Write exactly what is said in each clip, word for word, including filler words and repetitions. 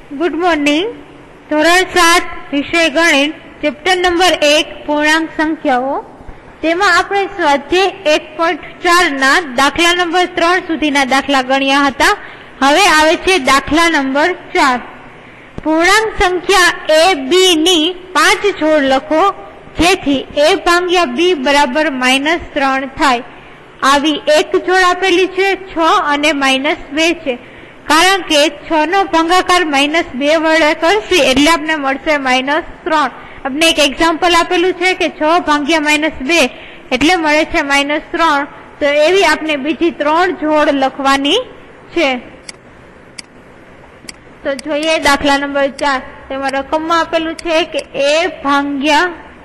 Good morning. धोरण सात विषय गणित चैप्टर नंबर एक पूर्णांक संख्याओं तेमां आपणे स्वाध्याय एक पॉइंट चार ना दाखला नंबर त्रण सुधीना दाखला गण्या हता। हवे आवे छे दाखला नंबर चार। पूर्णांक संख्या ए बी नी पांच जोड़ लखो जेथी ए भांग्या बी बराबर माइनस त्रण थाय। आवी एक जोड़ आपेली छे छ अने माइनस बे छे, कारण के छ नो भागाकार माइनस बे वडे करशी एटले आपने मळशे माइनस त्रण। आपने एक एक्जाम्पल आपेलू छे के छ भाग्या माइनस बे एटले मळे छे माइनस त्रण। तो एवी आपने बीजी त्रण जोड़ लखवानी छे। तो जोईए दाखला नंबर चार। तेमां रकममां आपेलू छे के ए भाग्या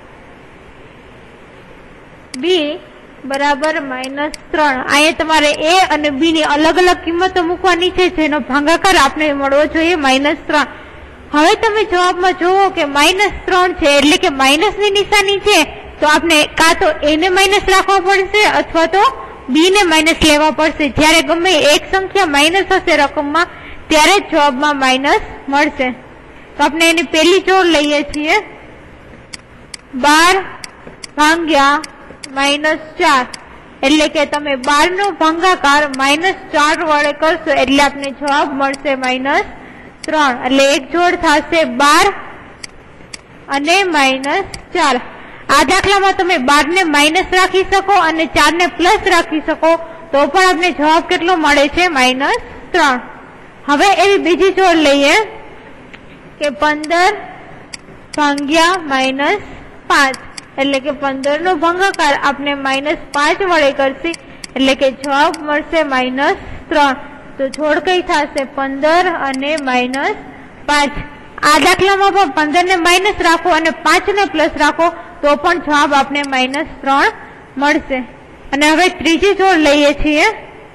बी बराबर माइनस त्रण। अहीं तमारे ए अने बी नी अलग अलग किंमतो मूकवानी छे जेनो भागाकार आपने मळवो जोईए माइनस त्रण। हवे तमे जवाबमां जोवो के माइनस त्रण छे एटले के माइनस नी निशानी छे तो आपने का तो ए ने माइनस राखवा पड़शे अथवा तो बी ने माइनस लेवा पड़शे। ज्यारे गमे एक संख्या माइनस हशे रकममां त्यारे जवाबमां माइनस मळशे। तो आपणे एनी पहेली जोड़ लईए छीए बार भाग्या माइनस चार एटले के तमे बार नो भागाकार माइनस चार वडे करशो एटले आपने जवाब मळशे माइनस त्रण। एटले एक जोड़ थशे बार अने माइनस चार। आ दाखलामां तमे बार ने माइनस राखी शको अने चार ने प्लस राखी शको तो पण आपने जवाब केटलो मळे छे माइनस त्रण। हवे एवी बीजी जोड़ लईए के पंदर भाग्या माइनस पांच एटले के पंदर नो भागाकार आपने माइनस पांच वडे करशी एटले के जवाब मळशे माइनस त्रण। तो जोड़ कई थशे पंदर अने माइनस पांच। आ दाखलामां पण पंदर ने माइनस राखो अने पांच ने प्लस राखो तो पण जवाब आपने माइनस त्रण मळशे। अने हवे त्रीजी जोड़ लईए छीए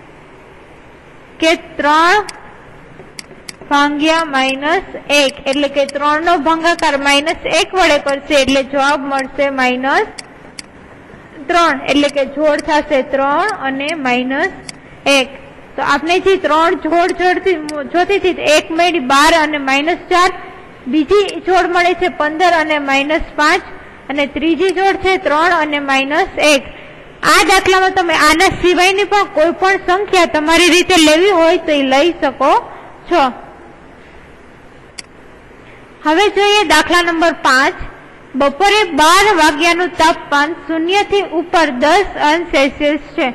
के त्रण भाग्या माइनस एक एटले के त्रण नो भागाकार माइनस एक वडे करशे एटले जवाब मळशे माइनस त्रण। एटले के जोड़ थशे त्रण अने माइनस एक। तो आपने जी त्रण जोड़ जोड़ती जोती थी एक मळी बार अने माइनस चार, बीजी जोड़ मळे छे पंदर अने माइनस पांच अने त्रीजी जोड़ छे त्रण अने माइनस एक। आ दाखलामां तमे आना सिवायनी पण कोईपण संख्या तमारी रीते लेवी होय तो ई लई शको छो। हवे जोईए दाखला नंबर पांच। बपोरे बार वाग्यानुं तापमान शून्य थी उपर दस अंश सेल्सियस छे।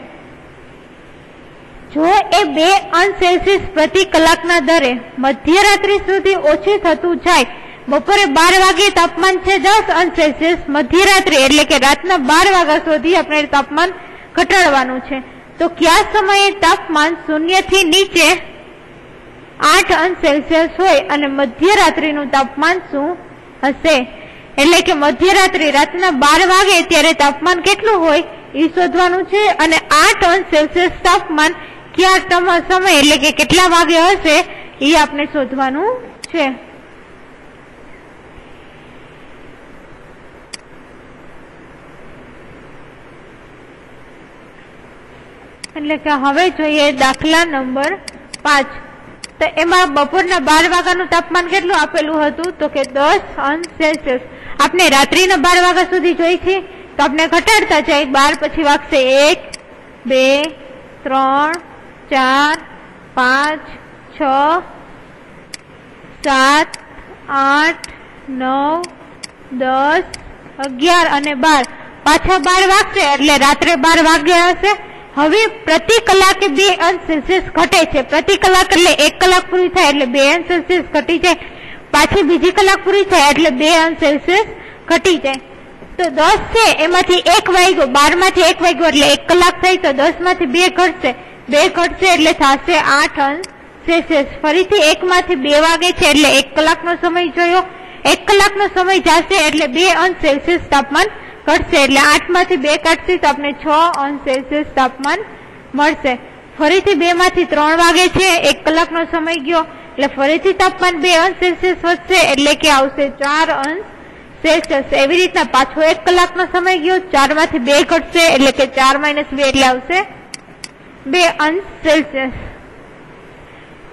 जो ए बे अंश सेल्सियस प्रति कलाकना दरे मध्यरात्रि सुधी ओछું થતું જાય, बपोरे बार वागे तापमान छे दस अंश सेल्सियस, मध्यरात्रि एटले के रातना बार वाग्या सुधी आपणे तापमान घटाडवानुं छे। तो क्या समये तापमान शून्य थी नीचे आठ अंश सेल्सियस होय अने मध्यरात्रिनुं तापमान शुं हशे? एटले के मध्यरात्रि रातना बार वागे त्यारे तापमान केटलुं होय ई शोधवानुं छे अने आठ अंश सेल्सियस तापमान क्या समय एटले के केटला वागे हशे ई आपणे शोधवानुं छे। एटले के हवे जोईए दाखला नंबर पांच। तो एमां बपोરના बार वाग्यानुं तापमान केटલું આપેલું હતું तो के दस अंश सेल्सियस। आपने रात्रिना बार वाग्या सुधी जोई छे तो आपने घटाडता जाए बार पछी वागशे एक बे त्रण चार पांच छ सात आठ नौ दस अगियार अने बार पाछा बार वागशे एटले रात्रे बार वाग्या हशे। हवे प्रति कलाके बे अंश सेल्सियस घटे छे। प्रति कलाक एटले एक कलाक पूरी थाय एटले बे अंश सेल्सियस घटी जाय, पाછી बीजी कलाक पूरी थाय एटले बे अंश सेल्सियस घटी जाय। तो दस छे एमांथी एक वाग्यो, बार मांथी एक वाग्यो एटले एक कलाक थाय तो दस मांथी बे घटशे, बे घटशे एटले थशे आठ अंश सेल्सियस। फरीथी एक मांथी बे वागे छे एटले एक कलाकनो समय जोयो, एक कलाकनो समय जशे एटले बे अंश सेल्सियस तापमान घटशे एटले आठ मांथी बे काढशी तो आपणे छ अंश सेल्सियस तापमान मळशे। फरीथी बे मांथी त्रण वागे छे, एक कलाकनो समय गयो एटले फरीथी तापमान बे अंश सेल्सियस વધશે એટલે કે આવશે चार अंश सेल्सियस। एवी रीतना पाछो एक कलाकनो समय गयो, चार मांथी बे घटશે એટલે કે चार माइनस बे એટલે આવશે बे अंश सेल्सियस।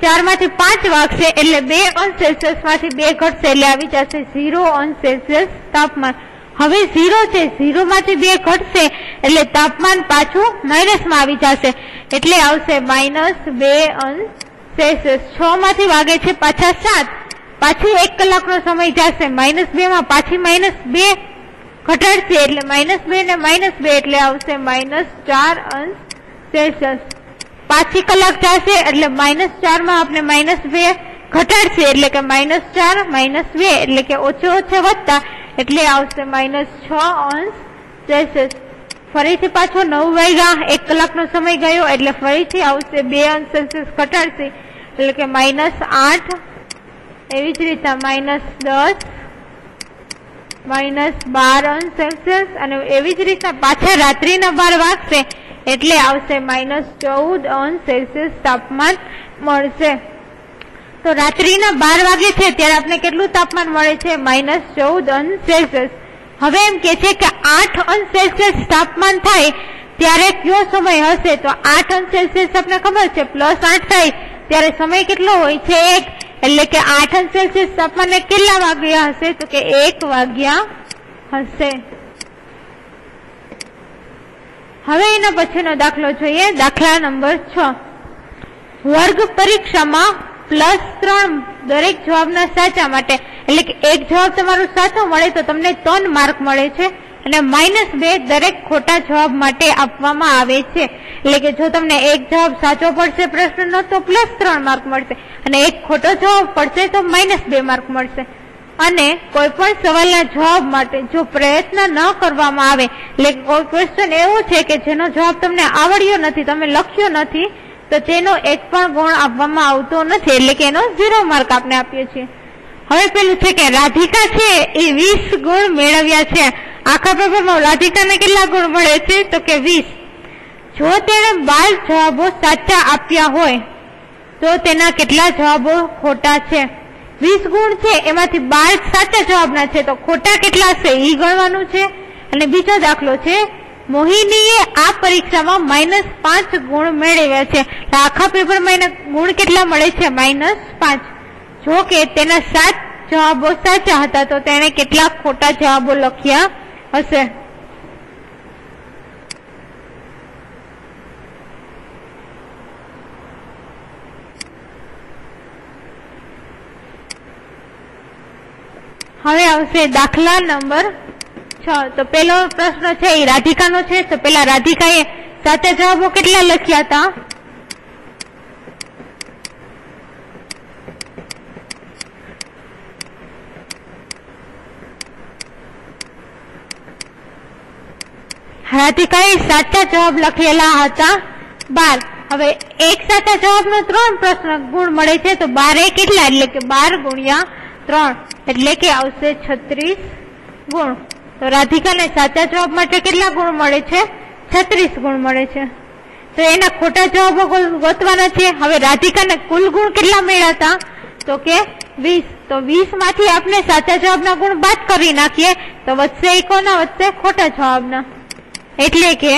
चार मांथी पांच वागशे एटले बे अंश सेल्सियस मांथी बे घटशे एटले आवी जशे जीरो अंश सेल्सियस तापमान। हवे जीरो छे, जीरो मांथी बे घटशे एटले तापमान पाछुं माइनस में आवी जशे एटले आवशे माइनस बे अंश सेल्सियस। छ मांथी वागे छे पाछा सात, पाछी एक कलाकनो समय जशे, माइनस बे में पाछी माइनस बे घटाडशे एटले माइनस बे ने माइनस बे एटले आवशे माइनस चार अंश सेल्सियस। पांची कलाक जशे एटले माइनस चार में आपने माइनस बे घटाडशे एटले के माइनस चार माइनस बे एटले के ओछे ओछे वधता एटले आवशे माइनस छ अंश सेल्सियस। फरीथी पाछो नौ वाग्या, एक कलाकनो समय गयो एटले फरीथी आवशे बे अंश सेल्सियस घटाडशे एटले के माइनस आठ, एवी ज रीते माइनस दस, माइनस बार अंश सेल्सियस अने एवी ज रीते पाछा रात्रिना बार वागशे एटले आवशे माइनस चौदह अंश सेल्सियस तापमान मळशे। तो रात्रिना बार वागे छे त्यारे आपने केटलुं तापमान मळे छे? माइनस चौदह अंश सेल्सियस। हवे एम के छे के आठ अंश सेल्सियस तापमान थाय त्यारे क्यो समय हशे? तो आठ अंश सेल्सियस आपने खबर छे प्लस आठ थाय त्यारे समय केटलो होय छे? एक, एटले के आठ अंश सेल्सियस तापमाने केटला वाग्या हशे? तो के एक वाग्या हशे। हवे एना पछीनो दाखलो जोईए, दाखला नंबर छ। वर्ग परीक्षा में प्लस त्रण दरेक जवाबना साचा माटे एटले के एक जवाब तमारो साचो मळे तो तमने तीन मार्क मळे छे अने माइनस बे दरेक खोटा जवाब माटे आपवामां आवे छे। एटले के जो तमने एक जवाब साचो पड़शे प्रश्ननो तो प्लस त्रण मार्क मळशे अने एक खोटो जवाब पड़शे तो माइनस बे मार्क मळशे। अने कोईपण सवालना जवाब माटे जो प्रयत्न न करवामां आवे एटले कोई क्वेश्चन एवो छे के जेनो जवाब तमने आवड्यो नथी, तमे लख्यो नथी तो तेनो एक पण गुण आपवामां आवतो नथी एटले के एनो जीरो मार्क आपने आपीए छीए। हवे पेलुं छे के राधिका छे ए वीस गुण मेळव्या छे, आखा पेपरमां राधिकाने केटला गुण मळे छे? तो के वीस। जो तेणे बार जवाबो साचा आप्या होय तो तेना केटला जवाबो खोटा छे? वीस गुण छे एमांथी बार साचा जवाबना छे तो खोटा केटला छे ई गणवानुं छे। अने बीजो दाखलो छे, मोहिनीए आ परीक्षामां माइनस पांच गुण मेळव्या छे, आखा पेपरमां एने गुण केटला मळे छे? माइनस पांच। जो के तेना सात जवाबो साचा हता तो तेणे केटला खोटा जवाबो लख्या हशे? हवे आवशे दाखला नंबर छ। तो पेलो प्रश्न छे ए राधिकानो छे तो पेला राधिकाए साचा जवाबो केटला लख्या हता? राधिकाए साचा जवाब लखेला हता बार। हवे एक साचा जवाबनो त्रण प्रश्न गुण मळे छे तो बार ए केटला एटले के बार गुण્યા त्रण एटले के आवशे छत्रीस गुण। तो राधिका ने साचा जवाब माटे केटला गुण मळे छे? छत्रीस गुण मळे छे। तो एना खोटा जवाबो गोतवाना छे। हवे राधिका ने कुल गुण केटला मळ्या हता? तो के वीस। तो वीस मांथी आपने साचा जवाबना गुण बाद करी नाखीए तो वच्चे कोना वच्चे खोटा जवाबना एटले के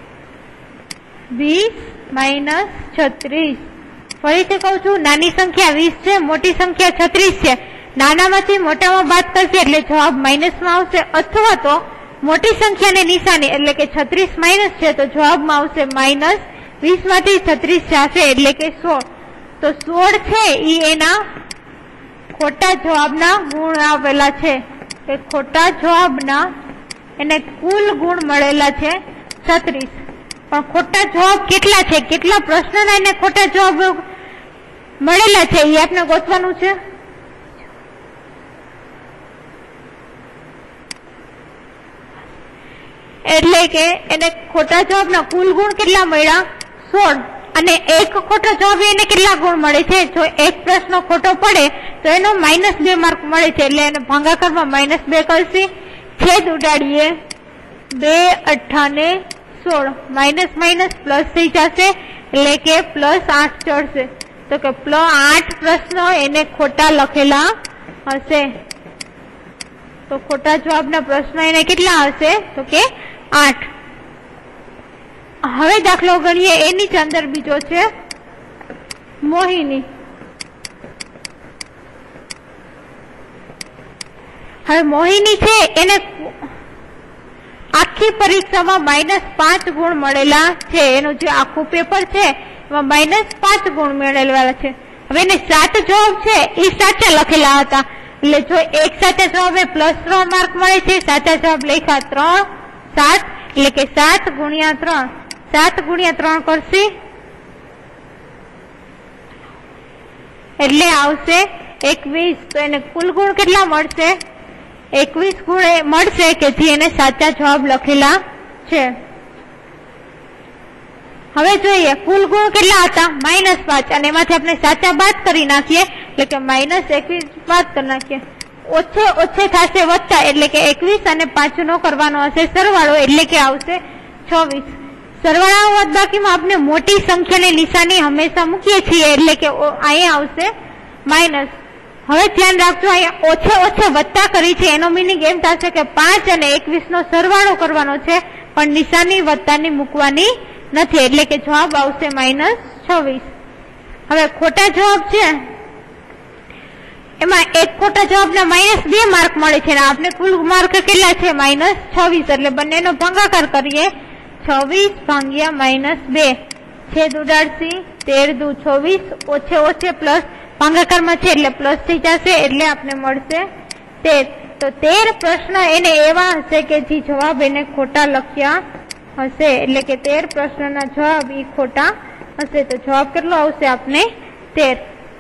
वीस माइनस छत्रीस। फरीथी कहूं छुं, नानी संख्या वीस छे, मोटी संख्या छत्रीस छे। नानामांथी मोटामां बाद करशे एटले जवाब माइनस में आवशे अथवा तो मोटी संख्या ने निशानी एटले के छत्रीस माइनस छे तो जवाब में आवशे माइनस वीस मांथी छत्रीस जाशे एटले के सोल। तो सोल छे ई एना खोटा जवाबना गुण आवेला छे। ए खोटा जवाबना एने कुल गुण मळेला छे छत्रीस। पण खोटा जवाब केटला छे? केटला प्रश्नना एने खोटा जवाब मळेला छे ई आपने गोतवानुं छे। एटले के एने खोटा जवाबना कुल गुण केटला मळ्या? सोल। अने एक खोटो जवाब एने केटला गुण मळे छे? जो एक प्रश्न खोटो पड़े तो एनो माइनस बे मार्क मळे छे एटले एने भागाकाરમાં माइनस बे करशी, छेद उडाડીએ, बे अठा ने सोल, माइनस माइनस प्लस थई जशे एटले के प्लस आठ चढ़शे। तो के प्लस आठ प्रश्न एने खोटा लखेला हशे। तो खोटा जवाबना प्रश्न एने केटला हशे? तो के आठ। हवे दाखलो गणीए एनी ज अंदर बीजो छे मोहिनी। હવે મોહિની છે એને આખી પરીક્ષામાં માઇનસ પાંચ ગુણ મળેલા છે, એનું જે આખું પેપર છે એમાં માઇનસ પાંચ ગુણ મેળવેલા છે. હવે એને સાત જવાબ છે એ સાચા લખેલા હતા, એટલે જો એક સાચા જવાબે પ્લસ ત્રણ માર્ક મળે છે, સાચા જવાબ લખ્યા ત્રણ સાત, એટલે કે સાત ગુણ્યા ત્રણ, સાત ગુણ્યા ત્રણ કરશે એટલે આવશે એકવીસ. તો એને કુલ ગુણ કેટલા મળશે? એકવીસ ગુણ મળશે કે જે એને સાચા જવાબ લખેલા છે. હવે જોઈએ કુલ ગુણ કેટલા હતા? માઇનસ પાંચ, અને એમાંથી આપણે સાચા બાદ કરી નાખીએ એટલે કે માઇનસ એકવીસ બાદ કરી નાખીએ, ઓછે ઓછે થશે વત્તા, એટલે કે એકવીસ અને પાંચ નો કરવાનો હશે સરવાળો, એટલે કે આવશે છવ્વીસ. સરવાળા બાદબાકીમાં આપણે મોટી સંખ્યાની નિશાની હંમેશા મૂકીએ છીએ, એટલે કે અહીંયા આવશે માઇનસ. હવે ધ્યાન રાખજો, અહીંયા ઓછે ઓછે વત્તા કરી છે, એનો મિનિંગ એમ થશે કે પાંચ અને એકવીસ નો સરવાળો કરવાનો છે, પણ નિશાની વત્તાની મૂકવાની નથી, એટલે કે જવાબ આવશે માઇનસ છવ્વીસ. હવે ખોટા જવાબ છે એમાં એક ખોટા જવાબના માઇનસ બે માર્ક મળે છે, અને આપણે કુલ માર્ક કેટલા છે? માઇનસ છવ્વીસ. એટલે બંનેનો ભાગાકાર કરીએ, છવ્વીસ ભાગ્યા માઇનસ બે, છેદ ઉડાડશી, તેર દુ છવ્વીસ, ઓછે ઓછે પ્લસ ભાગાકારમાં છે એટલે પ્લસ થઈ જશે, એટલે આપણે મળશે તેર. તો તેર પ્રશ્ન એને એવા હશે કે જે જવાબ એને ખોટા લખ્યા હશે, એટલે કે તેર પ્રશ્નના જવાબ એ ખોટા હશે. તો જવાબ કેટલો આવશે આપને? તેર.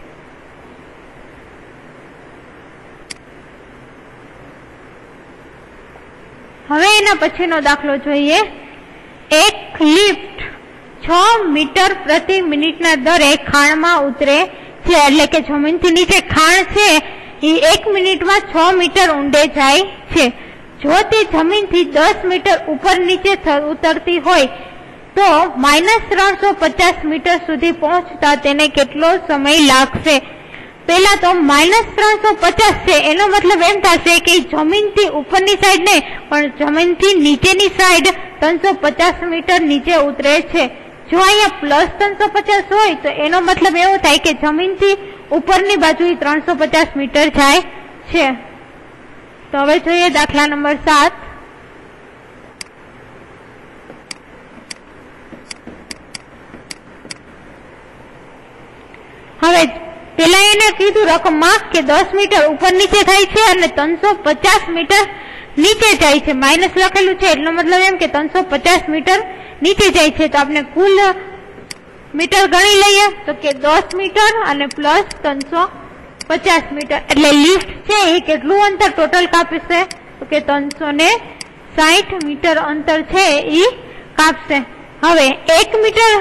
હવે એના પછીનો દાખલો જોઈએ. એક લિફ્ટ છ મીટર પ્રતિ મિનિટના દરે ખાણમાં ઉતરે છે, એટલે કે જમીનથી નીચે ખાણ છે એ એક મિનિટમાં છ મીટર ઊંડે જાય છે. જો તે જમીનથી દસ મીટર ઉપર નીચે ઉતરતી હોય તો માઇનસ ત્રણસો પચાસ મીટર સુધી પહોંચતા તેને કેટલો સમય લાગશે? પેલા તો માઇનસ ત્રણસો પચાસ છે, એનો મતલબ એમ થશે કે જમીનથી ઉપરની સાઈડ નહીં પણ જમીનથી નીચેની સાઈડ ત્રણસો પચાસ મીટર નીચે ઉતરે છે. જો અહીંયા પ્લસ ત્રણસો પચાસ હોય તો એનો મતલબ એવો થાય કે જમીનથી ઉપરની બાજુ ત્રણસો પચાસ મીટર જાય છે. તો હવે જોઈએ દાખલા નંબર સાત. હવે પેલા એને કીધું રકમમાં કે દસ મીટર ઉપર નીચે થાય છે અને ત્રણસો પચાસ મીટર નીચે જાય છે, માઇનસ લખેલું છે એટલો મતલબ એમ કે ત્રણસો પચાસ મીટર નીચે જાય છે. તો આપણે કુલ મીટર ગણી લઈએ તો કે દસ મીટર અને પ્લસ ત્રણસો પચાસ મીટર, એટલે લિફ્ટ છે એ કેટલું અંતર ટોટલ કાપશે? તો કે ત્રણસો ને સાઠ મીટર અંતર છે એ કાપશે. હવે એક મીટર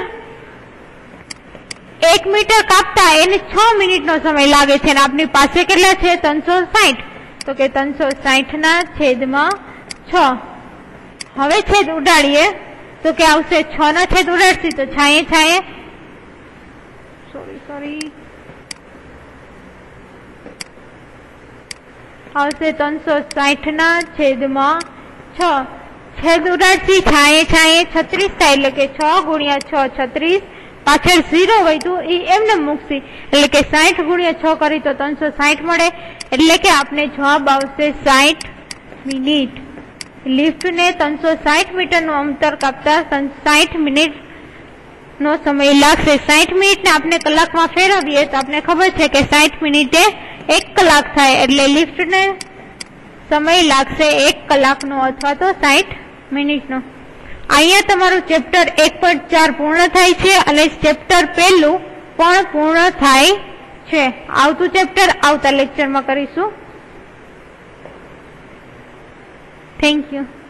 એક મીટર કાપતા એને છ મિનિટ નો સમય લાગે છે, અને આપની પાસે કેટલા છે? ત્રણસો સાઠ. તો કે ત્રણસો સાઠ ના છેદમાં છ. હવે છેદ ઉડાડીએ તો કે આવશે છ ના છેદ ઉડાડશી તો છાયે છાયે સોરી સોરી આવશે ત્રણસો સાઠ ના છેદમાં છ. છેદ ઉડાડશી છાયે છાયે છત્રીસ થાય, એટલે કે છ ગુણ્યા છ છત્રીસ, પાછળ ઝીરો વધ્યું એ એમને મૂકશી, એટલે કે સાઠ ગુણ્યા છ કરી તો ત્રણસો સાઠ મળે, એટલે કે આપણે જવાબ આવશે સાઠ મિનિટ. લિફ્ટ ને ત્રણસો સાઠ મીટર નું અંતર કાપતા સાઠ મિનિટ નો સમય લાગશે. સાઠ મિનિટ ને આપણે કલાકમાં ફેરવીએ તો આપણે ખબર છે કે સાઠ મિનિટે એક કલાક થાય, એટલે લિફ્ટ ને સમય લાગશે એક કલાકનો અથવા તો સાઠ મિનિટનો. અહીંયા તમારું ચેપ્ટર એક પોઈન્ટ ચાર પૂર્ણ થાય છે અને ચેપ્ટર પહેલું પણ પૂર્ણ થાય છે. આવતું ચેપ્ટર આવતા લેક્ચરમાં કરીશું. Thank you.